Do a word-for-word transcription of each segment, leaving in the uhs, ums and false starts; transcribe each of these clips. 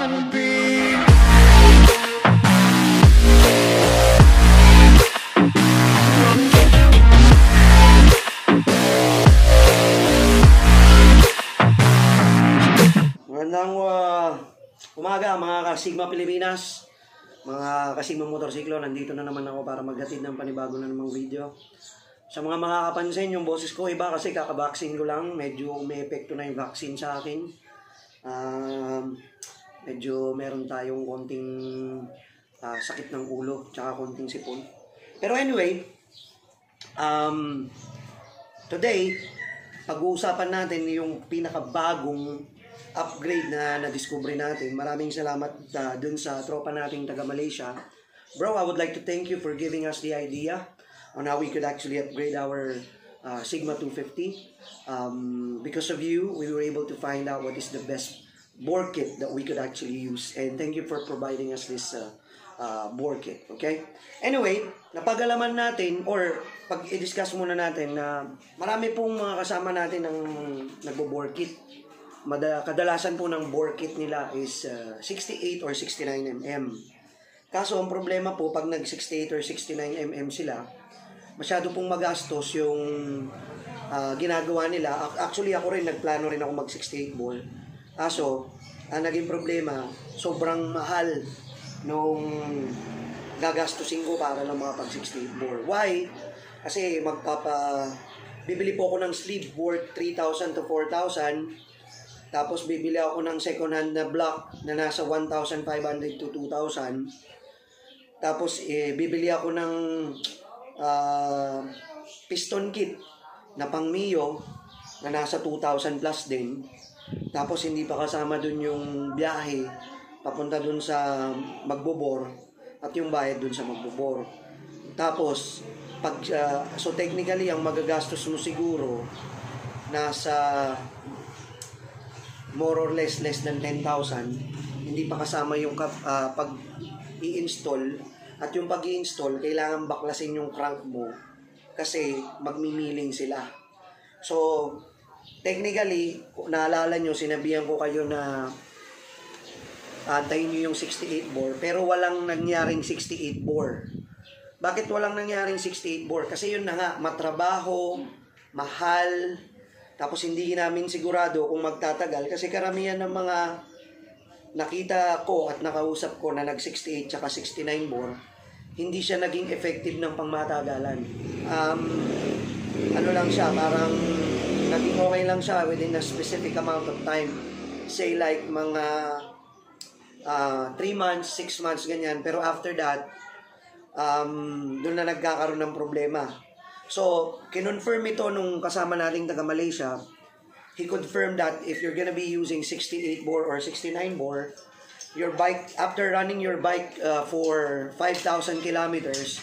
wanna be. Magandang uh, umaga mga ka-Sigma Pilipinas, mga ka-Sigma Motorsiklo. Nandito na naman ako para maghatid ng panibago na namang video. Sa mga makakapansin, yung boses ko iba kasi kakabaksin ko lang. Medyo may epekto na yung vaccine sa akin. uh, Medyo meron tayong konting uh, sakit ng ulo tsaka konting sipon. Pero anyway, um, today pag-uusapan natin yung pinakabagong upgrade na na-discover natin. Maraming salamat uh, dun sa tropa nating taga Malaysia. Bro, I would like to thank you for giving us the idea on how we could actually upgrade our uh, Sigma two fifty. Um, because of you, we were able to find out what is the best bore kit that we could actually use. And thank you for providing us this uh, uh, bore kit. Okay? Anyway, napagalaman natin or pag-i-discuss muna natin na marami pong mga kasama natin ng nagbo-bore kit. Mada, kadalasan po ng bore kit nila is uh, sixty-eight or sixty-nine millimeter. Kaso ang problema po pag nag sixty-eight or sixty-nine millimeter sila, masyado pong magastos yung uh, ginagawa nila. Actually ako rin nagplano rin ako mag sixty-eight bore. Kaso ang naging problema, sobrang mahal nung gagastusin ko para lang makapag sixty-eight bore. Why? Kasi magpapa bibili po ako ng sleeve worth three thousand to four thousand. Tapos bibili ako ng second hand na block na nasa one thousand five hundred to two thousand. Tapos eh, bibili ako ng uh, piston kit na pang Mio na nasa two thousand plus din. Tapos hindi pa kasama dun yung biyahe papunta dun sa magbobor at yung bayad dun sa magbobor. Tapos pag uh, so technically ang magagastos mo siguro nasa more or less less than ten thousand. Hindi pa kasama yung uh, pag i-install. At yung pag i-install, kailangan baklasin yung crank mo kasi magmimiling sila. So, technically, naalala nyo, sinabihan ko kayo na antayin nyo yung sixty-eight bore, pero walang nangyaring sixty-eight bore. Bakit walang nangyaring sixty-eight bore? Kasi yun na nga, matrabaho, mahal, tapos hindi namin sigurado kung magtatagal kasi karamihan ng mga nakita ko at nakausap ko na nag sixty-eight tsaka sixty-nine bore, hindi siya naging effective ng pangmatagalan. Um, ano lang siya, parang naging okay lang siya within a specific amount of time. Say like mga uh, three months, six months, ganyan. Pero after that, um, doon na nagkakaroon ng problema. So, kinonfirm ito nung kasama nating taga Malaysia. He confirmed that if you're gonna be using sixty-eight bore or sixty-nine bore, your bike, after running your bike uh, for five thousand kilometers,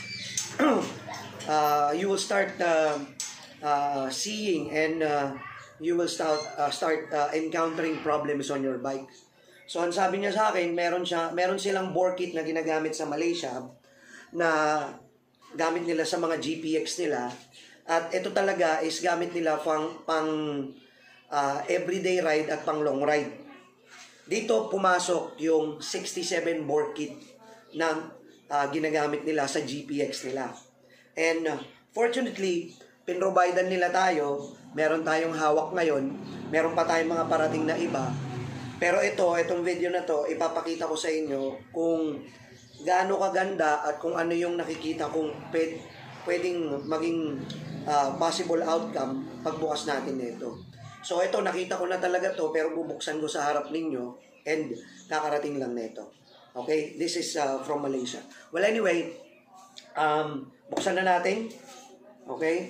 uh, you will start uh, uh, seeing and uh, you will start, uh, start uh, encountering problems on your bike. So, ang sabi niya sa akin, meron, siya, meron silang bore kit na ginagamit sa Malaysia na gamit nila sa mga G P X nila. At ito talaga is gamit nila pang, pang uh, everyday ride at pang long ride. Dito pumasok yung sixty-seven bore kit na uh, ginagamit nila sa G P X nila. And uh, fortunately, pinrovidean nila tayo. Meron tayong hawak ngayon. Meron pa tayong mga parating na iba. Pero ito, itong video na to, ipapakita ko sa inyo kung gaano kaganda at kung ano yung nakikita kong pwed, pwedeng maging uh, possible outcome pagbukas natin nito. So ito, nakita ko na talaga to pero bubuksan ko sa harap ninyo and kakarating lang nito. Okay? This is uh, from Malaysia. Well anyway, um, buksan na natin. Okay?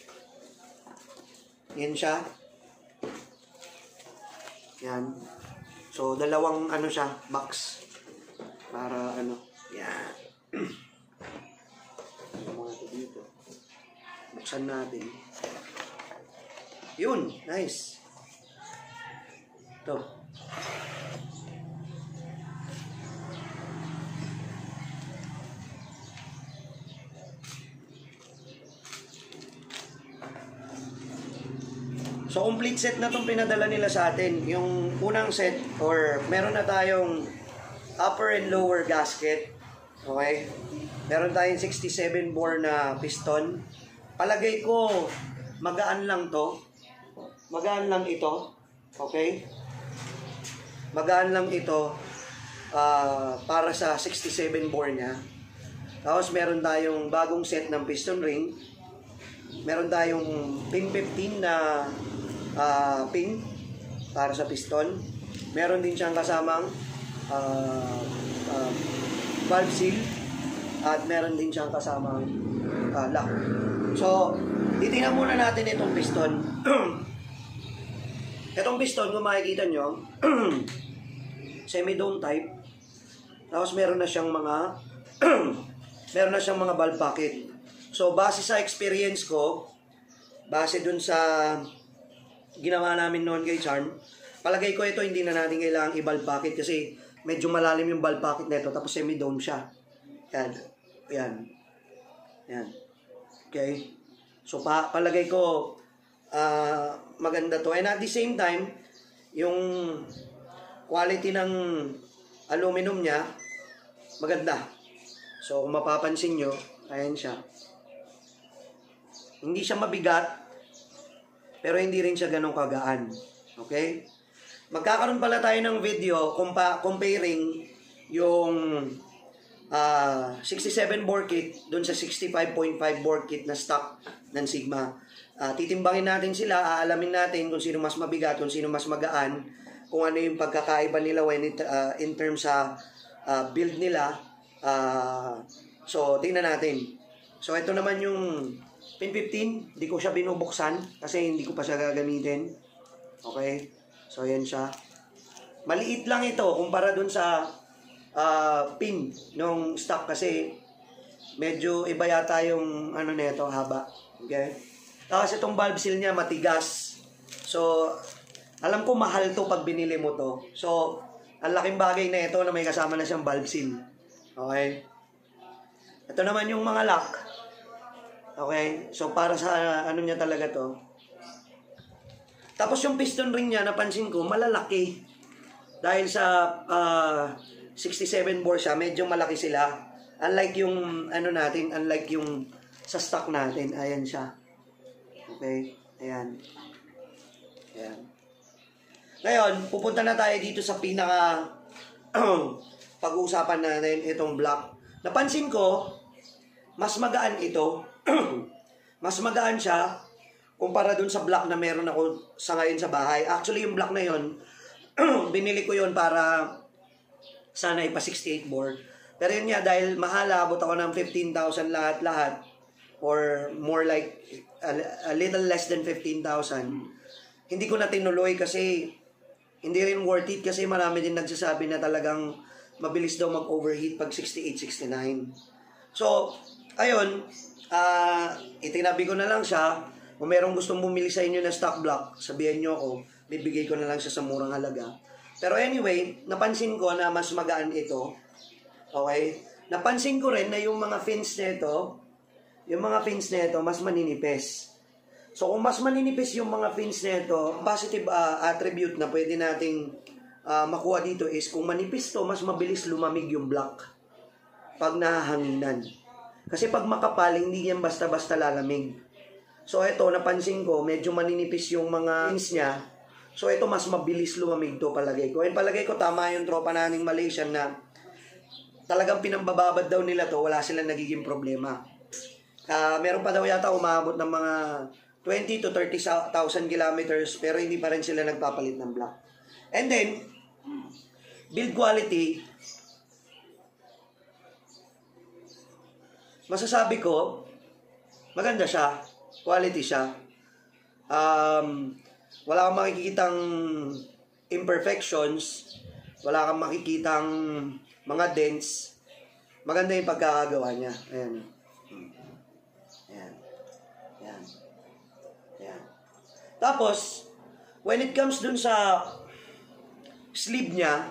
Yan siya. Yan. So dalawang ano siya, box. Para ano. Yan. Mga ito dito. Buksan natin. Yun. Nice. Ito. So, So, complete set na itong pinadala nila sa atin. Yung unang set, or meron na tayong upper and lower gasket. Okay? Meron tayong sixty-seven bore na piston. Palagay ko, magaan lang to. Magaan lang ito. Okay? Magaan lang ito uh, para sa sixty-seven bore niya. Tapos meron tayong bagong set ng piston ring. Meron tayong pin fifteen na uh, pin para sa piston. Meron din siyang kasamang uh, uh, valve seal. At meron din siyang kasamang uh, lock. So, titingnan muna natin itong piston. Itong piston, kung makikita nyo, semi-dome type. Tapos meron na siyang mga meron na siyang mga valve pocket. So, base sa experience ko, base dun sa ginawa namin noon kay Charm, palagay ko ito hindi na natin kailangang i-valve pocket kasi medyo malalim yung valve pocket nito tapos semi-dome siya. Yan. Yan. Yan. Okay? So, pa palagay ko uh, maganda to. And at the same time, yung quality ng aluminum niya, maganda. So, kung mapapansin nyo, ayan siya. Hindi siya mabigat, pero hindi rin siya ganun kagaan. Okay? Magkakaroon pala tayo ng video compa comparing yung uh, sixty-seven bore kit dun sa sixty-five point five bore kit na stock ng Sigma. Uh, titimbangin natin sila, aalamin natin kung sino mas mabigat, kung sino mas magaan, kung ano yung pagkakaiba nila when it, uh, in terms sa uh, build nila. Uh, so, tingnan natin. So, ito naman yung pin fifteen. Hindi ko siya binubuksan kasi hindi ko pa siya gagamitin. Okay? So, yan siya. Maliit lang ito kumpara dun sa uh, pin nung stock kasi medyo iba yata yung ano nito, haba. Okay? Tapos itong valve seal niya matigas. So, alam ko mahal to pag binili mo to. So, ang laking bagay na ito na may kasama na siyang valve seal. Okay? Ito naman yung mga lock. Okay? So, para sa ano niya talaga to. Tapos yung piston ring niya, napansin ko, malalaki. Dahil sa uh, sixty-seven bore siya, medyo malaki sila. Unlike yung, ano natin, unlike yung sa stock natin. Ayan siya. Okay? Ayan. Ayan. Ngayon, pupunta na tayo dito sa pinaka pag-uusapan natin itong block. Napansin ko, mas magaan ito. Mas magaan siya kumpara dun sa block na meron ako sa ngayon sa bahay. Actually, yung block na yon binili ko yon para sana ipa sixty-eight bore. Pero yun nga, dahil mahal, abot ako ng fifteen thousand lahat-lahat or more like a, a little less than fifteen thousand. Hindi ko na tinuloy kasi hindi rin worth it kasi marami din nagsasabi na talagang mabilis daw mag-overheat pag sixty-eight, sixty-nine. So, ayun, uh, itinabi ko na lang siya. Kung merong gustong bumili sa inyo na stock block, sabihan nyo ako, bibigay ko na lang siya sa murang halaga. Pero anyway, napansin ko na mas magaan ito. Okay? Napansin ko rin na yung mga fins nito, yung mga fins nito mas maninipis. So, kung mas maninipis yung mga fins nito, positive uh, attribute na pwede nating uh, makuha dito is kung manipis to, mas mabilis lumamig yung block pag nahahanginan. Kasi pag makapal, hindi yan basta-basta lalamig. So, ito, napansin ko, medyo maninipis yung mga fins niya. So, ito, mas mabilis lumamig to palagay ko. And palagay ko, tama yung tropa nating Malaysian na talagang pinambababad daw nila to, wala silang nagiging problema. Uh, meron pa daw yata umabot ng mga twenty to thirty thousand kilometers, pero hindi pa rin sila nagpapalit ng block. And then, build quality, masasabi ko, maganda siya. Quality siya. Um, wala kang makikitang imperfections. Wala kang makikitang mga dents. Maganda yung pagkakagawa niya. Ayan. Ayan. Ayan. Ayan. Tapos, when it comes dun sa sleeve niya,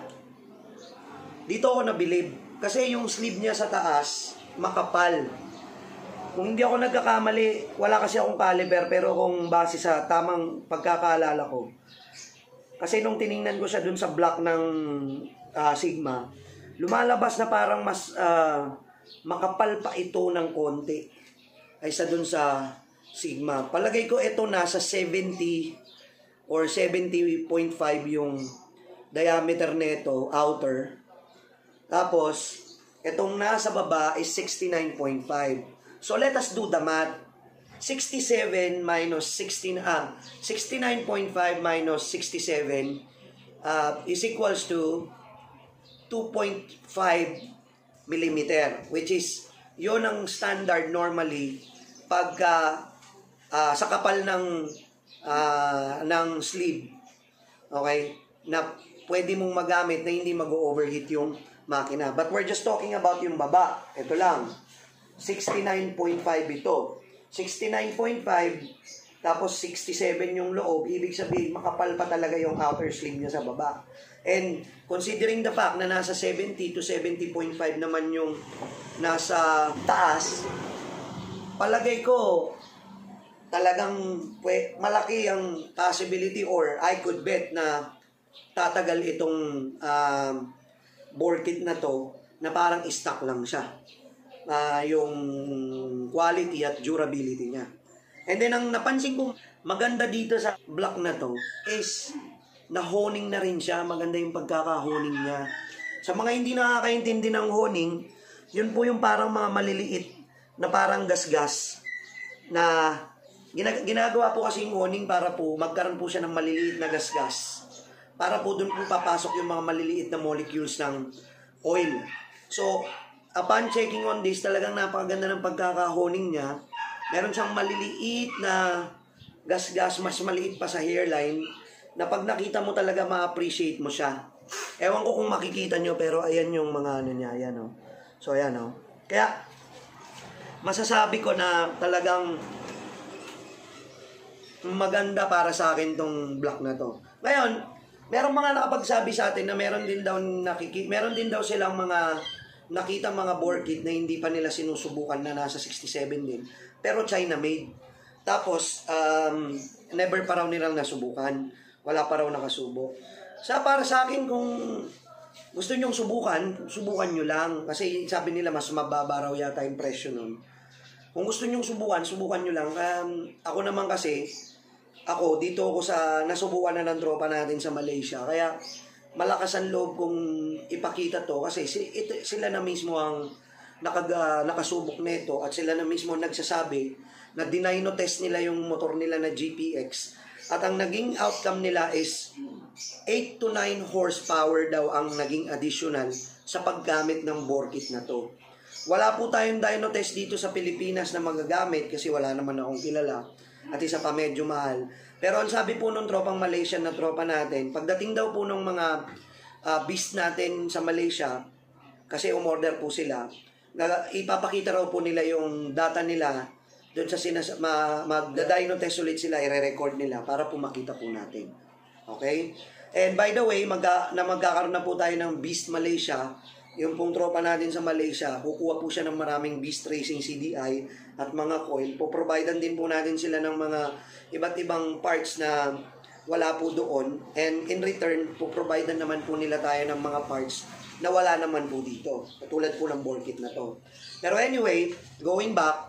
dito ako nabilib. Kasi yung sleeve niya sa taas, makapal. kung hindi ako nagkakamali, wala kasi akong caliber, pero kung base sa tamang pagkakaalala ko, kasi nung tiningnan ko siya dun sa block ng uh, Sigma, lumalabas na parang mas uh, makapal pa ito ng konti aysa dun sa Sigma. Palagay ko ito nasa seventy or seventy point five yung diameter nito, outer. Tapos, itong nasa baba is sixty-nine point five. So, let us do the math. sixty-seven minus sixteen, ah, sixty-nine point five minus sixty-seven uh, is equals to two point five millimeter, which is, yun ang standard normally pagka uh, sa kapal ng, uh, ng sleeve. Okay? Na pwede mong magamit na hindi mag-overheat yung makina. But we're just talking about yung baba. Ito lang. sixty-nine point five ito. sixty-nine point five tapos sixty-seven yung loob. Ibig sabihin, makapal pa talaga yung outer sleeve niya sa baba. And considering the fact na nasa seventy to seventy point five naman yung nasa taas, palagay ko talagang malaki ang possibility, or I could bet na tatagal itong um, board kit na to na parang stock lang siya. Uh, yung quality at durability niya. And then ang napansin ko maganda dito sa block na to is na-honing na rin siya. Maganda yung pagkaka-honing niya. Sa mga hindi nakakaintindi ng honing, yun po yung parang mga maliliit na parang gasgas na ginag ginagawa po kasi yung honing para po magkaroon po siya ng maliliit na gasgas. Para po dun po papasok yung mga maliliit na molecules ng oil. So, upon checking on this, talagang napakaganda ng pagkaka-honing niya. Meron siyang maliliit na gas-gas, mas maliit pa sa hairline, na pag nakita mo talaga ma-appreciate mo siya. Ewan ko kung makikita nyo, pero ayan yung mga ano niya, ayan o. So, ayan o. Kaya, masasabi ko na talagang maganda para sa akin tong block na to. Ngayon, merong mga nakapagsabi sa atin na meron din daw nakiki meron din daw silang mga nakita mga board kit na hindi pa nila sinusubukan na nasa sixty-seven din. Pero China made. Tapos, um, never pa raw nilang nasubukan. Wala pa raw nakasubok. Sa para sa akin, kung gusto nyong subukan, subukan nyo lang. Kasi sabi nila mas mababa raw yata yung presyo nun. Kung gusto nyong subukan, subukan nyo lang. Um, ako naman kasi, ako, dito ako sa, nasubukan na ng tropa natin sa Malaysia. Kaya, malakas ang loob kong ipakita to. Kasi ito, sila na mismo ang nakag, uh, nakasubok nito. At sila na mismo nagsasabi na dinino test nila yung motor nila na G P X. At ang naging outcome nila is eight to nine horsepower daw ang naging additional sa paggamit ng bore kit na to. Wala po tayong dyno test dito sa Pilipinas na magagamit kasi wala naman akong kilala. At isa pa medyo mahal. Pero ang sabi po nung tropang Malaysian na tropa natin, pagdating daw po nung mga uh, beast natin sa Malaysia, kasi umorder po sila, na, ipapakita raw po nila yung data nila doon sa sinas ma, mag-dyno test ulit sila, i-record nila para po makita po natin. Okay? And by the way, magka, na magkakaroon na po tayo ng Beast Malaysia. Yung pong tropa natin sa Malaysia, kukuha po siya ng maraming Beast Racing C D I at mga coil. Po-providean din po natin sila ng mga iba't ibang parts na wala po doon. And in return, po-providean naman po nila tayo ng mga parts na wala naman po dito. Katulad po ng board kit na to. Pero anyway, going back,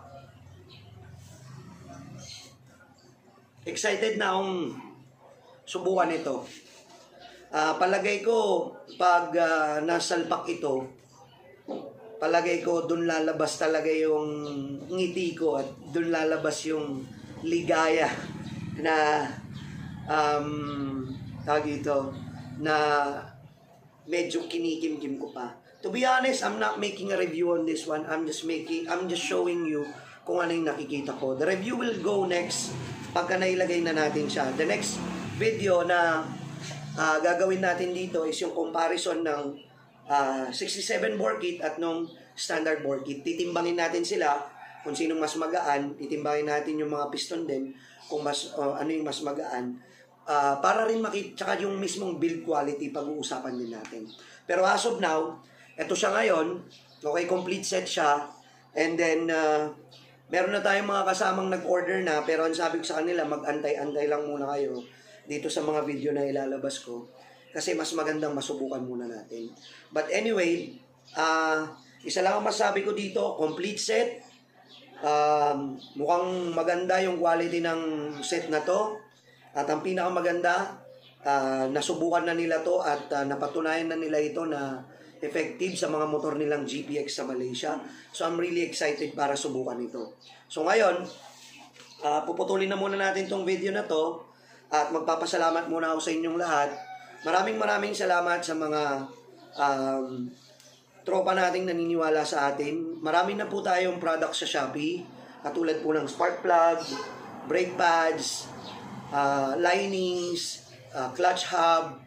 excited na akong subukan ito. Uh, palagay ko, pag uh, nasalpak ito, palagay ko dun lalabas talaga yung ngiti ko at dun lalabas yung ligaya na um, tawag ito, na medyo kinikim-kim ko pa. To be honest, I'm not making a review on this one. I'm just making, I'm just showing you kung ano yung nakikita ko. The review will go next pagka nailagay na natin siya. The next video na Uh, gagawin natin dito is yung comparison ng uh, sixty-seven bore kit at nung standard bore kit. Titimbangin natin sila kung sinong mas magaan. Titimbangin natin yung mga piston din kung mas, uh, ano yung mas magaan. Uh, para rin makita, tsaka yung mismong build quality pag-uusapan din natin. Pero as of now, eto siya ngayon. Okay, complete set siya. And then, uh, Meron na tayong mga kasamang nag-order na, pero ang sabi ko sa kanila, mag-antay-antay lang muna kayo dito sa mga video na ilalabas ko. Kasi mas magandang masubukan muna natin. But anyway, uh, isa lang ang masabi ko dito, complete set. Um, mukhang maganda yung quality ng set na to. At ang pinakamaganda, uh, nasubukan na nila to at uh, napatunayan na nila ito na effective sa mga motor nilang G P X sa Malaysia. So I'm really excited para subukan ito. So ngayon, uh, puputulin na muna natin tong video na to at magpapasalamat muna ako sa inyong lahat. Maraming maraming salamat sa mga um, tropa nating naniniwala sa atin. Marami na po tayong products sa Shopee, katulad po ng spark plug, brake pads, uh, linings, uh, clutch hub,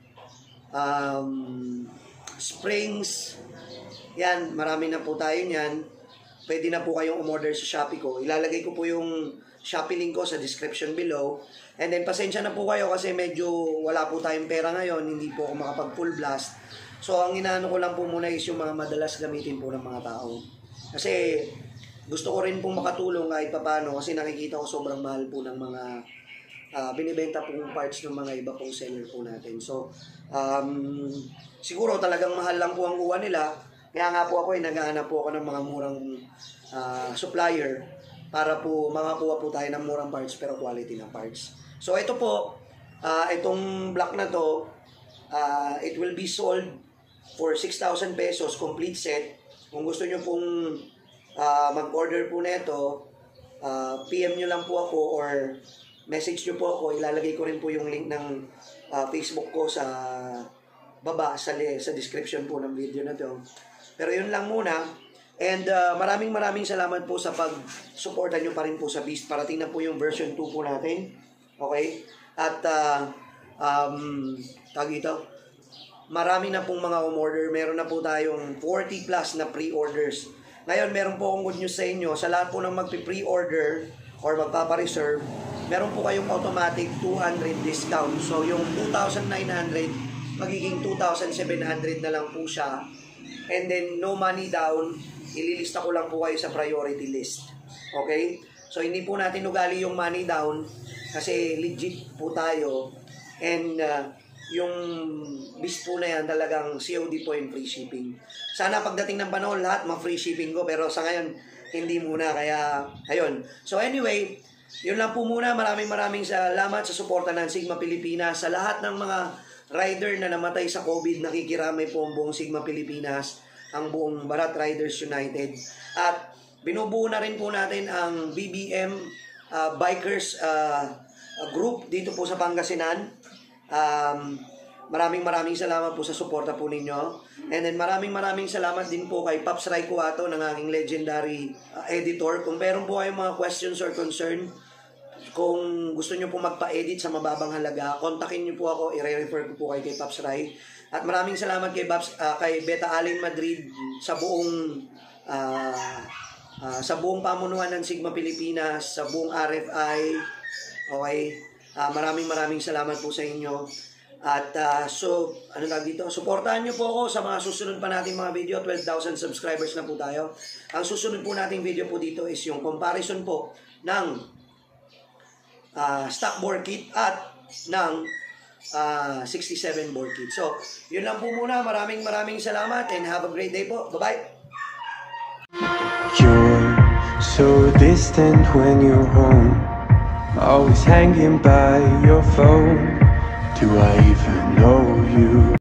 um, springs. Yan, marami na po tayo niyan. Pwede na po kayong umorder sa Shopee ko. Ilalagay ko po yung Shopee link ko sa description below. And then, pasensya na po kayo kasi medyo wala po tayong pera ngayon. Hindi po ako makapag full blast. So, ang inaano ko lang po muna is yung mga madalas gamitin po ng mga tao. Kasi, gusto ko rin pong makatulong kahit papano kasi nakikita ko sobrang mahal po ng mga uh, binibenta pong parts ng mga iba pong seller po natin. So, um, siguro talagang mahal lang po ang kuha nila. Kaya nga po ako ay naghahanap po ako ng mga murang uh, supplier para po makakuha po tayo ng murang parts pero quality na parts. So ito po, uh, itong block na to, uh, it will be sold for six thousand pesos complete set. Kung gusto nyo pong uh, mag-order po nito, uh, P M nyo lang po ako or message nyo po ako. Ilalagay ko rin po yung link ng uh, Facebook ko sa baba sa, sa description po ng video na to. Pero yun lang muna. And uh, maraming maraming salamat po sa pag-suporta nyo pa rin po sa Beast. Parating na po yung version two po natin. Okay? At uh, um, tag ito, marami na pong mga umorder. Meron na po tayong forty plus na pre-orders. Ngayon, meron po akong good news sa inyo. Sa lahat po ng magpi-pre-order or magpapa-reserve, meron po kayong automatic two hundred discount. So, yung two thousand nine hundred, magiging two thousand seven hundred na lang po siya. And then, no money down, ililista ko lang po kayo sa priority list. Okay? So, hindi po natin ugali yung money down kasi legit po tayo. And uh, yung Beast po na yan talagang C O D po yung free shipping. Sana pagdating ng panahon lahat ma-free shipping ko pero sa ngayon hindi muna kaya ayun. So anyway, yun lang po muna. Maraming maraming salamat sa suporta ng Sigma Pilipinas. Sa lahat ng mga rider na namatay sa COVID, nakikiramay po ang buong Sigma Pilipinas, ang buong Barat Riders United. At binubuo na rin po natin ang B B M uh, Bikers uh, Group dito po sa Pangasinan. Um, maraming maraming salamat po sa suporta po ninyo. And then maraming maraming salamat din po kay Pops Ray Cuato ng aking legendary uh, editor. Kung meron po kayong mga questions or concern, kung gusto nyo po magpa-edit sa mababang halaga, kontakin nyo po ako, i-refer ko po kay, kay Pops Ray. At maraming salamat kay, Pops, uh, kay Beta Allen Madrid sa buong uh, uh, sa buong pamunuan ng Sigma Pilipinas, sa buong R F I. Okay? Uh, maraming maraming salamat po sa inyo. At uh, so, ano tawag dito? Suportahan nyo po ako sa mga susunod pa nating mga video. twelve thousand subscribers na po tayo. Ang susunod po nating video po dito is yung comparison po ng uh, stock bore kit at ng uh, sixty-seven bore kit. So, yun lang po muna. Maraming maraming salamat and have a great day po. Bye-bye! You're so distant when you're home, always hanging by your phone. Do I even know you?